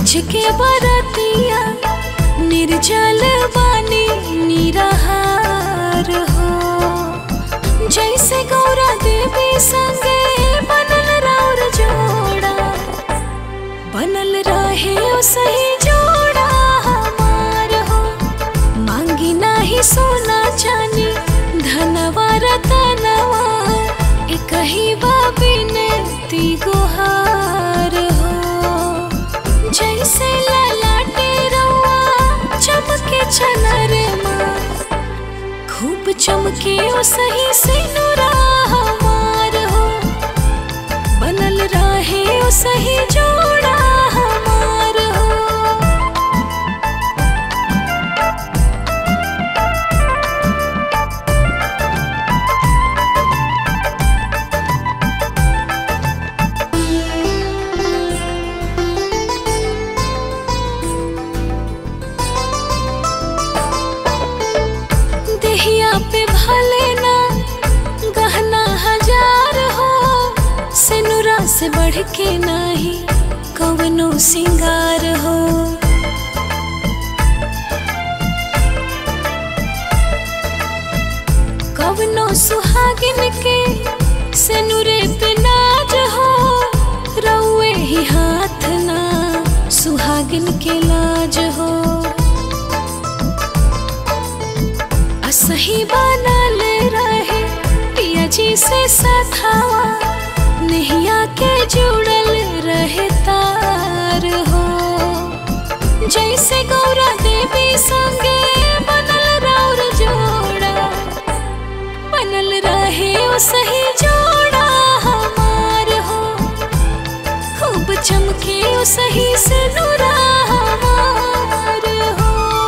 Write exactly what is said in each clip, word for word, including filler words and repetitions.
के बरतिया निर्जल बानी निराहार हो। जैसे गौरा देवी संगे बनल राउर जोड़ा, बनल रहे ओ सही जोड़ा हमार हो। मांगी नाही सोना चानी धनवा रतनवा, एक ही बिनती गुहार हो। जैसे ललाटे रउआ चमके चनरमा, खूब चमके ओ सही सिनुरा हमार हो। बनल रहे ओ सही जोड़ा हमार हो। देहिया पे भले ना गहना हजार हो, सिनुरा से बढ़ के नाही कवनो सिंगार हो। कवनो सुहागिन के सिनुरे पे नाज हो, रउए ही हाथ ना सुहागिन के लाज हो। सही बनल रहे पिया जी से सखावा, नैया के जुड़ल रहे तार हो। जैसे गौरा देवी संगे बनल राउर जोड़ा, बनल रहे ओ सही जोड़ा हमार हो। खूब चमके ओ सही सिनुरा हमार हो।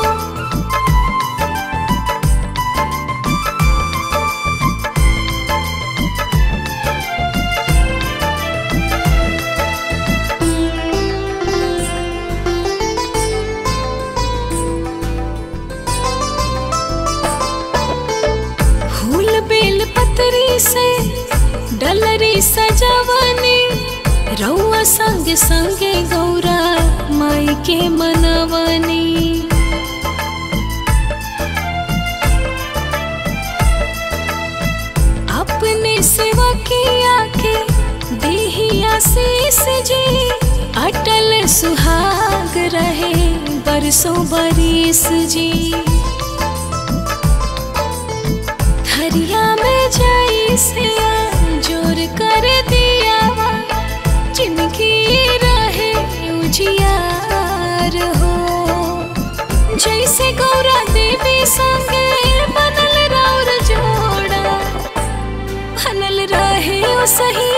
बेल पतरी से डलरी सजवनी, रउआ संगे संगे गौरा माई के मनवनी। अपने सेवा किया के देही आशीष जी, अटल सुहाग रहे बरसों बरिस जी। हरिया में जैसे जोर कर दिया, जिनकी रहे उजियार हो। जैसे गौरा देवी संगे बनल राउर जोड़ा, बनल रहे ओ सही